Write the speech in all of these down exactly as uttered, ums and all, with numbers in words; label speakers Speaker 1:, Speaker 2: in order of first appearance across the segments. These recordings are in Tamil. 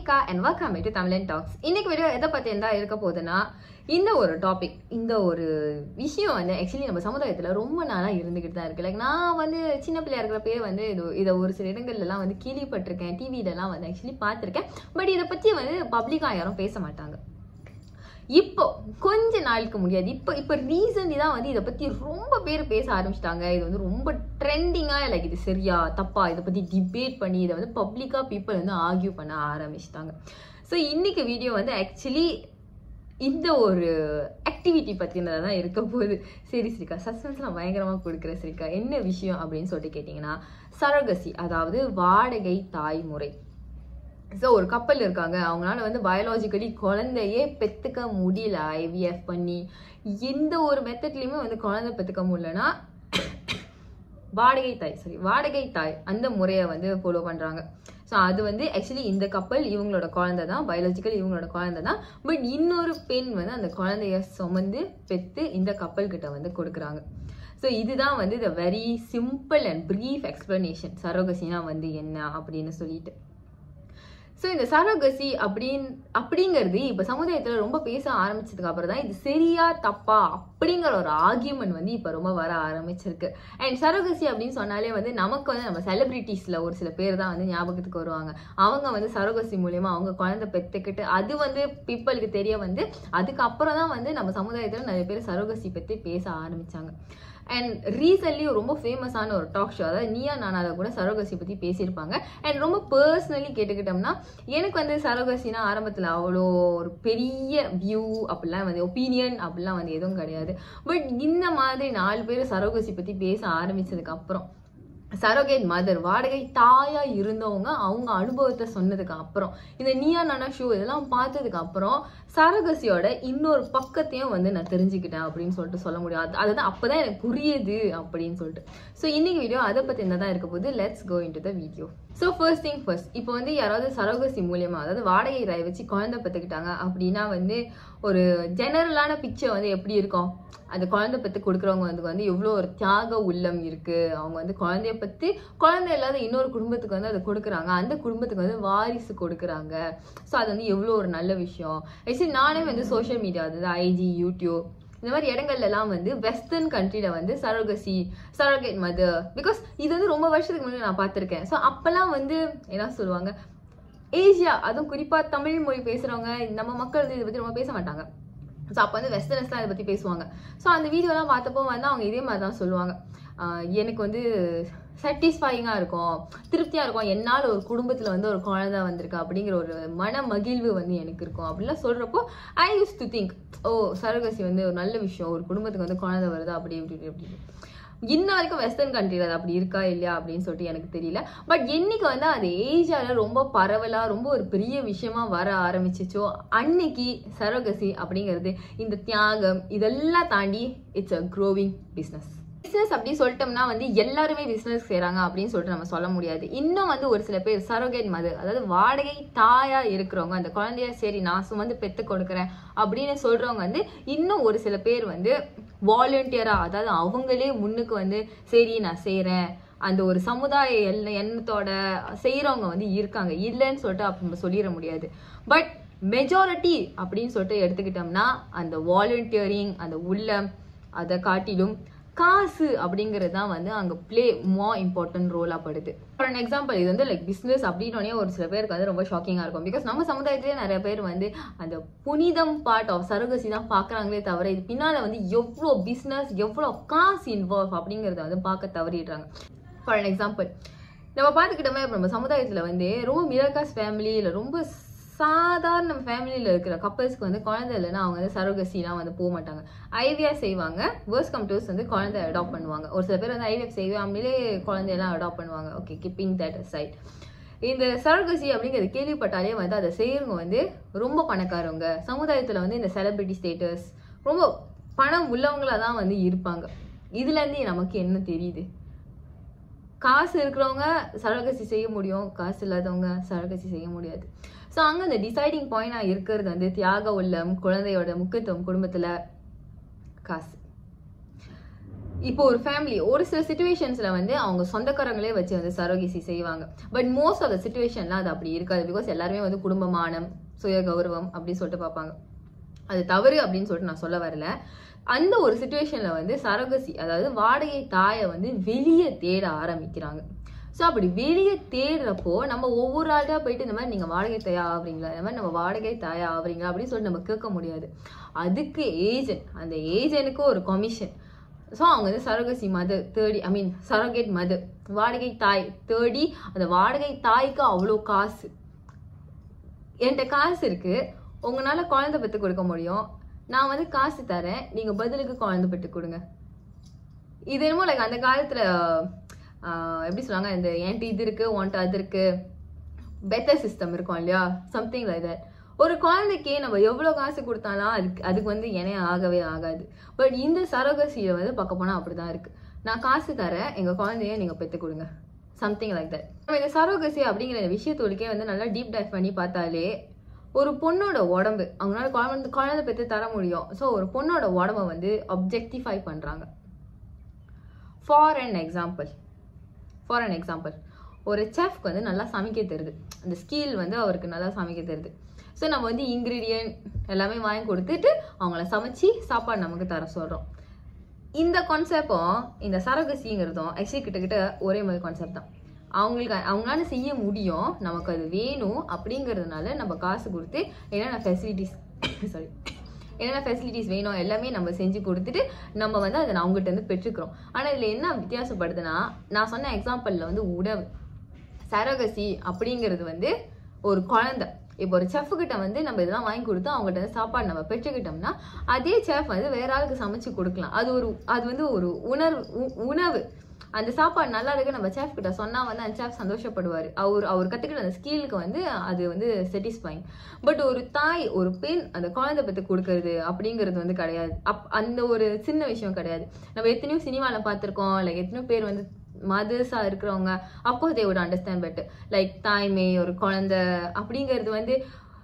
Speaker 1: Srika and welcome to Tamilian Talks. இன்னைக்கு வீடியோ எதை பத்தி என்ன இருக்க போகுதுன்னா இந்த ஒரு டாபிக் இந்த ஒரு விஷயம் வந்து ஆக்சுவலி நம்ம சமுதாயத்துல ரொம்ப நாளா இருந்துகிட்டு தான் இருக்கு. லைக் நான் வந்து சின்ன பிள்ளையா இருக்கிறப்பே வந்து இது இதை ஒரு சில இடங்கள்ல எல்லாம் வந்து கேள்விப்பட்டிருக்கேன், டிவில எல்லாம் வந்து ஆக்சுவலி பார்த்திருக்கேன். பட் இதை பத்தி வந்து பப்ளிக்கா யாரும் பேச மாட்டாங்க. இப்போ கொஞ்ச நாளுக்கு முடியாது, இப்போ இப்போ ரீசன்லி தான் வந்து இதை பத்தி ரொம்ப பேர் பேச ஆரம்பிச்சிட்டாங்க. இது வந்து ரொம்ப ட்ரெண்டிங்கா, லைக் இது சரியா தப்பா இதை பத்தி டிபேட் பண்ணி இதை வந்து பப்ளிக்கா பீப்புள் வந்து ஆர்கியூ பண்ண ஆரம்பிச்சிட்டாங்க. ஸோ இன்னைக்கு வீடியோ வந்து ஆக்சுவலி இந்த ஒரு ஆக்டிவிட்டி பற்றினதாக தான் இருக்க போகுது. சரி ஸ்ரீகா, சஸ்பென்ஸ்லாம் பயங்கரமாக கொடுக்குற ஸ்ரீகா, என்ன விஷயம் அப்படின்னு சொல்லிட்டு கேட்டிங்கன்னா, சரோகசி, அதாவது வாடகை தாய்முறை. ஸோ ஒரு கப்பல் இருக்காங்க, அவங்களால வந்து பயாலஜிக்கலி குழந்தையே பெற்றுக்க முடியல, ஐவிஎஃப் பண்ணி எந்த ஒரு மெத்தட்லையுமே வந்து குழந்தை பெற்றுக்க முடியலன்னா வாடகை தாய் சரி வாடகை தாய் அந்த முறையை வந்து ஃபாலோ பண்ணுறாங்க. ஸோ அது வந்து ஆக்சுவலி இந்த கப்பல் இவங்களோட குழந்தை தான், பயாலஜிக்கல் இவங்களோட குழந்தை தான். பட் இன்னொரு பெண் வந்து அந்த குழந்தைய சுமந்து பெற்று இந்த கப்பல் கிட்ட வந்து கொடுக்குறாங்க. ஸோ இதுதான் வந்து the very simple and brief explanation சரோகசினா வந்து என்ன அப்படின்னு சொல்லிட்டு. ஸோ இந்த சரோகசி அப்படின் அப்படிங்கிறது இப்போ சமுதாயத்தில் ரொம்ப பேச ஆரம்பிச்சதுக்கு அப்புறம் தான் இது சரியா தப்பா அப்படிங்கிற ஒரு ஆர்கியூமெண்ட் வந்து இப்போ ரொம்ப வர ஆரம்பிச்சிருக்கு. அண்ட் சரோகசி அப்படின்னு சொன்னாலே வந்து நமக்கு வந்து நம்ம செலிபிரிட்டிஸில் ஒரு சில பேர் தான் வந்து ஞாபகத்துக்கு வருவாங்க. அவங்க வந்து சரோகசி மூலயமா அவங்க குழந்தை பெற்றுக்கிட்டு அது வந்து பீப்புளுக்கு தெரிய வந்து அதுக்கப்புறம் தான் வந்து நம்ம சமுதாயத்தில் நிறைய பேர் சரோகசி பற்றி பேச ஆரம்பித்தாங்க. அண்ட் ரீசன்ட்லி ரொம்ப ஃபேமஸான ஒரு டாக் ஷோ, அதாவது நீயா நானால கூட சரோகசி பற்றி பேசியிருப்பாங்க. அண்ட் ரொம்ப பர்சனலி கேட்டுக்கிட்டோம்னா எனக்கு வந்து சரோகசினா ஆரம்பத்தில் அவ்வளோ ஒரு பெரிய வியூ அப்படிலாம் வந்து ஒப்பீனியன் அப்படிலாம் வந்து எதுவும் கிடையாது. பட் இந்த மாதிரி நாலு பேர் சரோகசி பற்றி பேச ஆரம்பிச்சதுக்கு அப்புறம், சரோகேட் மதர் வாடகை தாயா இருந்தவங்க அவங்க அனுபவத்தை சொன்னதுக்கு அப்புறம், இந்த நீயா நானா ஷோ இதெல்லாம் பார்த்ததுக்கு அப்புறம் சரோகசியோட இன்னொரு பக்கத்தையும் வந்து நான் தெரிஞ்சுக்கிட்டேன் அப்படின்னு சொல்லிட்டு சொல்ல முடியாது. அதுதான் அப்போதான் எனக்கு புரியுது அப்படின்னு சொல்லிட்டு. ஸோ இன்னைக்கு வீடியோ அதை பற்றி என்ன தான் இருக்க போது, let's go into the video. So first thing first, இப்போ வந்து யாராவது சரோகசி மூலியமா, அதாவது வாடகை தாயை வச்சு குழந்தை பெற்றுக்கிட்டாங்க அப்படின்னா வந்து ஒரு ஜெனரலான பிக்சர் வந்து எப்படி இருக்கும், அந்த குழந்தை பற்றி கொடுக்குறவங்க வந்து வந்து எவ்வளோ ஒரு தியாக உள்ளம் இருக்கு, அவங்க வந்து குழந்தைய பற்றி குழந்தை இல்லாத இன்னொரு குடும்பத்துக்கு வந்து அதை கொடுக்குறாங்க, அந்த குடும்பத்துக்கு வந்து வாரிசு கொடுக்குறாங்க. ஸோ அது வந்து எவ்வளோ ஒரு நல்ல விஷயம். ஆக்சுவலி நானே வந்து சோஷியல் மீடியா, அதாவது ஐஜி, யூடியூப் இந்த மாதிரி இடங்கள்ல எல்லாம் வந்து வெஸ்டர்ன் கண்ட்ரில வந்து சரோகசி, சரோகேட் மதர், பிகாஸ் இது வந்து ரொம்ப வருஷத்துக்கு முன்னாடி நான் பார்த்துருக்கேன். ஸோ அப்பெல்லாம் வந்து என்ன சொல்லுவாங்க, ஏசியா அதுவும் குறிப்பா தமிழ் மொழி பேசுறவங்க நம்ம மக்கள் வந்து இதை பத்தி ரொம்ப பேச மாட்டாங்க. ஸோ அப்போ வந்து வெஸ்டர்னஸ்லாம் இதை பற்றி பேசுவாங்க. ஸோ அந்த வீடியோலாம் பார்த்தப்போ வந்து அவங்க இதே மாதிரி தான் சொல்லுவாங்க, எனக்கு வந்து சாட்டிஸ்ஃபையிங்காக இருக்கும், திருப்தியாக இருக்கும், என்னால் ஒரு குடும்பத்தில் வந்து ஒரு குழந்தை வந்திருக்கு அப்படிங்கிற ஒரு மன மகிழ்வு வந்து எனக்கு இருக்கும் அப்படிலாம் சொல்கிறப்போ I use to think, oh surrogacy வந்து ஒரு நல்ல விஷயம், ஒரு குடும்பத்துக்கு வந்து குழந்தை வருது அப்படி இப்படி அப்படி. இன்ன வரைக்கும் வெஸ்டர்ன் கண்ட்ரியில் அது அப்படி இருக்கா இல்லையா அப்படின்னு சொல்லிட்டு எனக்கு தெரியல. பட் என்னைக்கு வந்து அது ஏசியாவில் ரொம்ப பரவலாக ரொம்ப ஒரு பெரிய விஷயமா வர ஆரம்பிச்சிச்சோ அன்னைக்கு சரோகசி அப்படிங்கிறது இந்த தியாகம் இதெல்லாம் தாண்டி it's a growing business. Business அப்படி சொல்லிட்டோம்னா வந்து எல்லாருமே பிஸ்னஸ் செய்கிறாங்க அப்படின்னு சொல்லிட்டு நம்ம சொல்ல முடியாது. இன்னும் வந்து ஒரு சில பேர் சரோகேட் மதர், அதாவது வாடகை தாயா இருக்கிறவங்க, அந்த குழந்தைய சரி நான் சுமந்து பெற்று கொடுக்குறேன் அப்படின்னு சொல்றவங்க வந்து இன்னும் ஒரு சில பேர் வந்து வாலண்டியரா, அதாவது அவங்களே முன்னுக்கு வந்து சரி நான் செய்யறேன் அந்த ஒரு சமுதாய எல்ல எண்ணத்தோட செய்யறவங்க வந்து இருக்காங்க, இல்லைன்னு சொல்லிட்டு அப்படி நம்ம சொல்லிட முடியாது. பட் மெஜாரிட்டி அப்படின்னு சொல்லிட்டு எடுத்துக்கிட்டோம்னா அந்த வாலண்டியரிங், அந்த உள்ளம், அதை காட்டிலும் காசு அப்படிங்கிறது தான் வந்து அங்கே பிளே மோர் இம்பார்ட்டன்ட் ரோலாக படுது. ஃபார் அன் எக்ஸாம்பிள், இது வந்து லைக் பிஸ்னஸ் அப்படின்னோடனே ஒரு சில பேருக்கு வந்து ரொம்ப ஷாக்கிங்காக இருக்கும். பிகாஸ் நம்ம சமுதாயத்திலே நிறைய பேர் வந்து அந்த புனிதம் பார்ட் ஆஃப் சரோகசி தான் பார்க்குறாங்களே தவிர இது பின்னால் வந்து எவ்வளோ பிஸ்னஸ் எவ்வளோ காசு இன்வால்வ் அப்படிங்கிறத வந்து பார்க்க தவறிடுறாங்க. ஃபார் அன் எக்ஸாம்பிள் நம்ம பார்த்துக்கிட்டோமே, இப்போ நம்ம சமுதாயத்தில் வந்து ரொம்ப மிடில் கிளாஸ் ஃபேமிலி இல்லை ரொம்ப சாதாரண ஃபேமிலியில் இருக்கிற கப்பல்ஸ்க்கு வந்து குழந்தை இல்லைன்னா அவங்க வந்து சரோகசிலாம் வந்து போக மாட்டாங்க, ஐவிஎஃப் செய்வாங்க. வேர்ஸ் கம் டூஸ் வந்து குழந்தை அடாப்ட் பண்ணுவாங்க. ஒரு சில பேர் வந்து ஐவிஎஃப் செய்வாங்களே குழந்தையெல்லாம் அடாப்ட் பண்ணுவாங்க. Okay, keeping that side. இந்த சரோகசி அப்படிங்கிறது கேள்விப்பட்டாலே வந்து அதை செய்யறவங்க வந்து ரொம்ப பணக்காரவங்க, சமுதாயத்தில் வந்து இந்த செலிபிரிட்டி ஸ்டேட்டஸ் ரொம்ப பணம் உள்ளவங்களாக தான் வந்து இருப்பாங்க. இதுலேருந்து நமக்கு என்ன தெரியுது, காசு இருக்கிறவங்க சரோகசி செய்ய முடியும், காசு இல்லாதவங்க சரோகசி செய்ய முடியாது. ஸோ அங்கே அந்த டிசைடிங் பாயிண்டாக இருக்கிறது வந்து தியாக உள்ளம், குழந்தையோட முக்கியத்துவம், குடும்பத்தில் காசு. இப்போ ஒரு ஃபேமிலி ஒரு சில சிச்சுவேஷன்ஸ்ல வந்து அவங்க சொந்தக்காரங்களே வச்சு வந்து சரோகசி செய்வாங்க. பட் மோஸ்ட் ஆஃப் த சிச்சுவேஷன்லாம் அது அப்படி இருக்காது. பிகாஸ் எல்லாருமே வந்து குடும்பமானம், சுய கௌரவம் அப்படின்னு சொல்லிட்டு பார்ப்பாங்க. அது தவறு அப்படின்னு சொல்லிட்டு நான் சொல்ல வரல. அந்த ஒரு சிச்சுவேஷன்ல வந்து சரோகசி அதாவது வாடகை தாயை வந்து வெளியே தேட ஆரம்பிக்கிறாங்க. ஸோ அப்படி வெளியே தேடுறப்போ நம்ம ஒவ்வொரு ஆள்கிட்ட போயிட்டு இந்த மாதிரி நீங்கள் வாடகை தாயா ஆகுறீங்களா, இந்த மாதிரி நம்ம வாடகை தாயா ஆகுறீங்களா அப்படின்னு சொல்லிட்டு நம்ம கேட்க முடியாது. அதுக்கு ஏஜென்ட், அந்த ஏஜென்ட்டுக்கு ஒரு கமிஷன். ஸோ அவங்க வந்து சரோகசி மதர் தேடி ஐ மீன் சரோகேட் மதர் வாடகை தாய் தேடி அந்த வாடகை தாய்க்கு அவ்வளோ காசு, என்கிட்ட காசு இருக்கு, உங்களால குழந்தை பெற்று கொடுக்க முடியும், நான் வந்து காசு தரேன், நீங்க பதிலுக்கு குழந்தை பெற்று கொடுங்க. இது என்னமோ லைக் அந்த காலத்துல எப்படி சொல்லுவாங்க, இந்த என்கிட்ட இது இருக்கு உன்ட்டு அது இருக்கு பெட்டர் சிஸ்டம் இருக்கும் இல்லையா, சம்திங் லைக் தட். ஒரு குழந்தைக்கு நம்ம எவ்வளோ காசு கொடுத்தாலும் அதுக்கு அதுக்கு வந்து இணைய ஆகவே ஆகாது. பட் இந்த சரோகசியை வந்து பார்க்க போனால் அப்படிதான் இருக்கு. நான் காசு தரேன், எங்கள் குழந்தைய நீங்கள் பெற்று கொடுங்க, சம்திங் லைக் தட். நம்ம இந்த சரோகசி அப்படிங்கிற விஷயத்தோடுக்கே வந்து நல்லா டீப் டைவ் பண்ணி பார்த்தாலே ஒரு பொண்ணோட உடம்பு அவங்களால குழந்தை குழந்தை பெற்று தர முடியும். ஸோ ஒரு பொண்ணோட உடம்ப வந்து அப்ஜெக்டிஃபை பண்ணுறாங்க. For an example for an example ஒரு செஃப்க்கு வந்து நல்லா சமைக்க தருது, அந்த ஸ்கில் வந்து அவருக்கு நல்லா சமைக்க தருது. ஸோ நம்ம வந்து இன்க்ரீடியன்ட் எல்லாமே வாங்கி கொடுத்துட்டு அவங்கள சமைச்சு சாப்பாடு நமக்கு தர சொல்கிறோம். இந்த கான்செப்டும் இந்த சரோகசிங்கிறதும் ஆக்சுவலி கிட்டத்தட்ட ஒரே மாதிரி கான்செப்ட் தான். அவங்களுக்கு அவங்களால செய்ய முடியும், நமக்கு அது வேணும் அப்படிங்கிறதுனால நம்ம காசு கொடுத்து என்னென்ன ஃபெசிலிட்டிஸ் சாரி என்னென்ன ஃபெசிலிட்டிஸ் வேணும் எல்லாமே நம்ம செஞ்சு கொடுத்துட்டு நம்ம வந்து அதை அவங்ககிட்ட இருந்து பெற்றுக்கிறோம். ஆனால் இதில் என்ன வித்தியாசப்படுதுன்னா, நான் சொன்ன எக்ஸாம்பிளில் வந்து உணவு, சரோகசி அப்படிங்கிறது வந்து ஒரு குழந்தை. இப்போ ஒரு செஃப் கிட்ட வந்து நம்ம இதெல்லாம் வாங்கி கொடுத்து அவங்ககிட்ட வந்து சாப்பாடு நம்ம பெற்றுக்கிட்டோம்னா அதே செஃப் வந்து வேற ஆளுக்கு சமைச்சு கொடுக்கலாம். அது ஒரு அது வந்து ஒரு உணர்வு உணவு அந்த சாப்பாடு நல்லா இருக்கு நம்ம செஃப் கிட்ட சொன்னா வந்து அந்த செஃப் சந்தோஷப்படுவார். அவர் அவர் கத்துக்கிட்ட அந்த ஸ்கில்லுக்கு வந்து அது வந்து சாட்டிஸ்ஃபைங். பட் ஒரு தாய் ஒரு பெண் அந்த குழந்தை பற்றி கொடுக்கறது அப்படிங்கிறது வந்து கிடையாது. அப் அந்த ஒரு சின்ன விஷயம் கிடையாது. நம்ம எத்தனையோ சினிமாவில் பார்த்துருக்கோம், லைக் எத்தனையோ பேர் வந்து மதர்ஸா இருக்கிறவங்க of course they would understand better. Like தாய்மை ஒரு குழந்தை அப்படிங்கிறது வந்து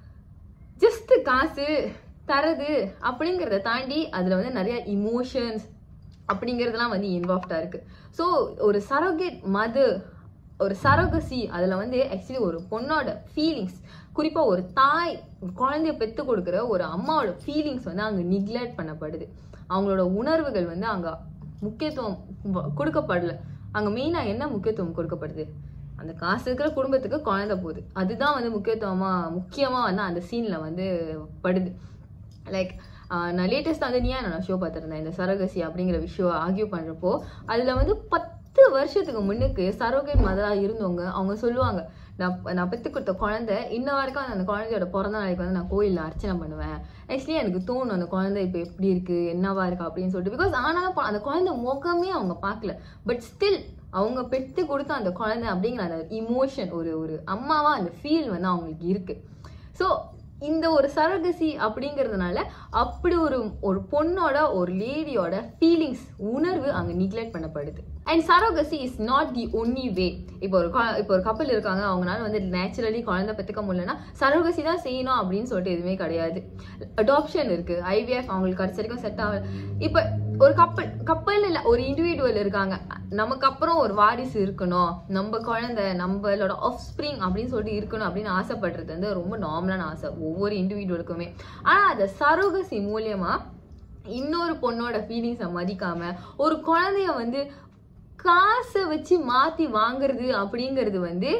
Speaker 1: ஜஸ்ட் காசு தரது அப்படிங்கிறத தாண்டி அதுல வந்து நிறைய இமோஷன்ஸ் அப்படிங்கிறதுலாம் வந்து இன்வால்வ்டா இருக்கு. ஸோ ஒரு சரோகேட் மதர் ஒரு சரோகசி அதுல வந்து ஆக்சுவலி ஒரு பொண்ணோட ஃபீலிங்ஸ், குறிப்பா ஒரு தாய் ஒரு குழந்தைய பெற்று கொடுக்குற ஒரு அம்மாவோட ஃபீலிங்ஸ் வந்து அங்க நிக்லெக்ட் பண்ணப்படுது. அவங்களோட உணர்வுகள் வந்து அங்க முக்கியத்துவம் கொடுக்கப்படல. அங்க மெயினா என்ன முக்கியத்துவம் கொடுக்கப்படுது, அந்த காசு இருக்கிற குடும்பத்துக்கு குழந்தை போகுது, அதுதான் வந்து முக்கியத்துவமா முக்கியமா வந்து அந்த சீன்ல வந்து படுது. லைக் நான் லேட்டஸ்டாக வந்து நீயா நான் ஷோ பார்த்துருந்தேன், இந்த சரோகசி அப்படிங்கிற விஷயம் ஆர்கியூ பண்ணுறப்போ அதில் வந்து பத்து வருஷத்துக்கு முன்னுக்கு சரோகேட் மதராக இருந்தவங்க அவங்க சொல்லுவாங்க, நான் நான் பெற்று கொடுத்த குழந்தை இன்ன வரைக்கும் அந்த குழந்தையோட பிறந்த நாளைக்கு வந்து நான் கோயிலில் அர்ச்சனை பண்ணுவேன். ஆக்சுவலி எனக்கு தோணும் அந்த குழந்தை இப்போ எப்படி இருக்குது என்னவா இருக்கா அப்படின்னு சொல்லிட்டு. பிகாஸ் ஆனாலும் அந்த குழந்தை முகமே அவங்க பார்க்கல, பட் ஸ்டில் அவங்க பெற்று கொடுத்த அந்த குழந்தை அப்படிங்கிற அந்த இமோஷன் ஒரு ஒரு அம்மாவா அந்த ஃபீல் வந்து அவங்களுக்கு இருக்கு. ஸோ இந்த ஒரு சரோகசி அப்படிங்கிறதுனால அப்படி ஒரு ஒரு பொண்ணோட ஒரு லேடியோட ஃபீலிங்ஸ் உணர்வு அங்கே நிக்லெக்ட் பண்ணப்படுது. And surrogacy is not the only way. இப்போ ஒரு இப்போ ஒரு கப்பல் இருக்காங்க, அவங்களால வந்து நேச்சுரலி குழந்தை பெற்றுக்க முடியலன்னா சரோகசி தான் செய்யணும் அப்படின்னு சொல்லிட்டு எதுவுமே கிடையாது. அடாப்ஷன் இருக்கு, ஐவிஎஃப் அவங்களுக்கு கடைசி வரைக்கும் செட் ஆகல. இப்போ ஒரு கப்பல் கப்பல் இல்லை ஒரு இண்டிவிஜுவல் இருக்காங்க, நமக்கு அப்புறம் ஒரு வாரிசு இருக்கணும், நம்ம குழந்தை நம்மளோட ஆஃப் ஸ்ப்ரிங் அப்படின்னு சொல்லிட்டு இருக்கணும் அப்படின்னு ஆசைப்படுறது வந்து ரொம்ப நார்மலான ஆசை ஒவ்வொரு இண்டிவிஜுவலுக்குமே. ஆனால் அந்த சரோகசி மூலியமா இன்னொரு பொண்ணோட ஃபீலிங்ஸை மதிக்காம ஒரு குழந்தைய வந்து காசை வச்சு மாத்தி வாங்குறது அப்படிங்கிறது வந்து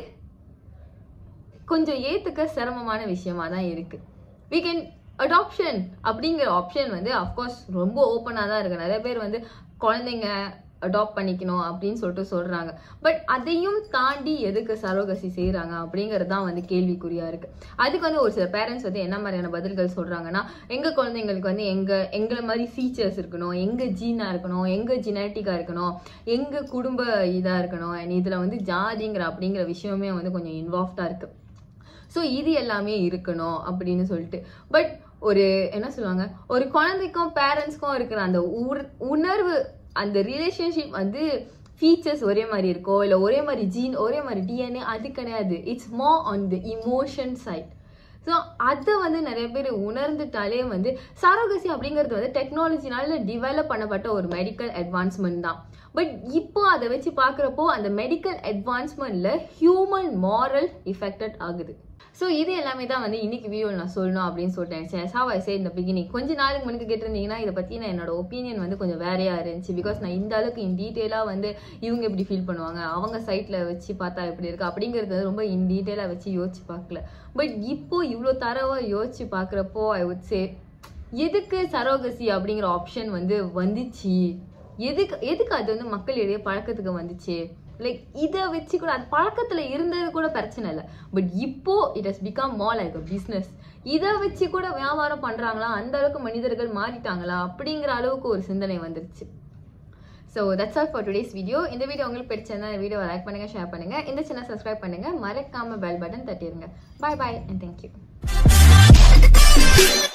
Speaker 1: கொஞ்சம் ஏத்துக்க சிரமமான விஷயமா தான் இருக்கு. we can அடாப்ஷன் அப்படிங்கிற ஆப்ஷன் வந்து அஃப்கோர்ஸ் ரொம்ப ஓப்பனாக தான் இருக்கு. நிறைய பேர் வந்து குழந்தைங்க அடாப்ட் பண்ணிக்கணும் அப்படின்னு சொல்லிட்டு சொல்றாங்க. பட் அதையும் தாண்டி எதுக்கு சரோகசி செய்யறாங்க அப்படிங்கிறது தான் வந்து கேள்விக்குறியா இருக்கு. அதுக்கு வந்து ஒரு சில பேரண்ட்ஸ் வந்து என்ன மாதிரியான பதில்கள் சொல்றாங்கன்னா, எங்க குழந்தைங்களுக்கு வந்து எங்க எங்களை மாதிரி ஃபீச்சர்ஸ் இருக்கணும், எங்க ஜீனா இருக்கணும், எங்க ஜெனட்டிக்கா இருக்கணும், எங்க குடும்ப இதா இருக்கணும், இதுல வந்து ஜாதிங்கிற அப்படிங்கிற விஷயமே வந்து கொஞ்சம் இன்வால்வ்டா இருக்கு. ஸோ இது எல்லாமே இருக்கணும் அப்படின்னு சொல்லிட்டு. பட் ஒரு என்ன சொல்லுவாங்க, ஒரு குழந்தைக்கும் பேரண்ட்ஸ்க்கும் இருக்கிற அந்த உணர்வு அந்த ரிலேஷன்ஷிப் வந்து ஃபீச்சர்ஸ் ஒரே மாதிரி இருக்கோ இல்லை ஒரே மாதிரி ஜீன் ஒரே மாதிரி டிஎன்ஏ அது கிடையாது. It's more on the emotion side. So அதை வந்து நிறைய பேர் உணர்ந்துட்டாலே வந்து சரோகசி அப்படிங்கிறது வந்து டெக்னாலஜினால டெவலப் பண்ணப்பட்ட ஒரு மெடிக்கல் அட்வான்ஸ்மெண்ட் தான். பட் இப்போ அதை வச்சு பார்க்குறப்போ அந்த மெடிக்கல் அட்வான்ஸ்மெண்ட்ல ஹியூமன் மாரல் இஃபெக்டட் ஆகுது. ஸோ இது எல்லாமே தான் வந்து இன்னைக்கு வீடியோவில் நான் சொல்லணும் அப்படின்னு சொல்லிட்டேன். ஹவ் ஐ சே இந்த பிகினிங். கொஞ்ச நாளுக்கு முன்னாடி கேட்டிருந்தீங்கன்னா இதை பற்றி நான் என்னோட ஒப்பீனியன் வந்து கொஞ்சம் வேறையா இருந்துச்சு. பிகாஸ் நான் இந்த அளவுக்கு இன் டீட்டெயிலாக வந்து இவங்க எப்படி ஃபீல் பண்ணுவாங்க, அவங்க சைட்டில் வச்சு பார்த்தா எப்படி இருக்கு அப்படிங்கிறது ரொம்ப இன் டீட்டெயிலாக வச்சு யோசிச்சு பார்க்கல. பட் இப்போ இவ்வளோ தரவாக யோசிச்சு பார்க்குறப்போ ஐ வுட் சே எதுக்கு சரோகசி அப்படிங்கிற ஆப்ஷன் வந்து வந்துச்சு, எதுக்கு எதுக்கு அது வந்து மக்களிடையே பழக்கத்துக்கு வந்துச்சு. லைக் இதை வச்சு கூட அது பழக்கத்தில் இருந்தது கூட பிரச்சனை இல்லை. பட் இப்போ it has become more like a business. இதை வச்சு கூட வியாபாரம் பண்ணுறாங்களா, அந்த அளவுக்கு மனிதர்கள் மாறிட்டாங்களா அப்படிங்கிற அளவுக்கு ஒரு சிந்தனை வந்துருச்சு. So that's all for today's video. இந்த வீடியோ உங்களுக்கு பிடிச்சிருந்தா இந்த வீடியோவை லைக் பண்ணுங்கள், ஷேர் பண்ணுங்கள், இந்த சேனல் சப்ஸ்கிரைப் பண்ணுங்கள், மறக்காமல் பெல் பட்டன் தட்டிடுங்க. Bye bye and thank you.